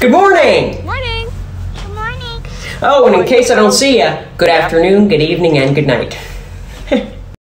Good morning! Morning! Good morning! Oh, and in case I don't see you, good afternoon, good evening, and good night.